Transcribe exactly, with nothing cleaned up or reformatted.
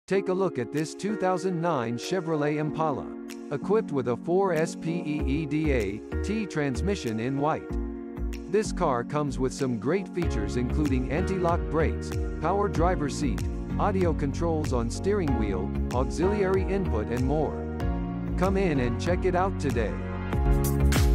Take a look at this two thousand nine Chevrolet Impala. Equipped with a four speed T transmission in white. This car comes with some great features including anti-lock brakes, power driver seat, audio controls on steering wheel, auxiliary input and more. Come in and check it out today.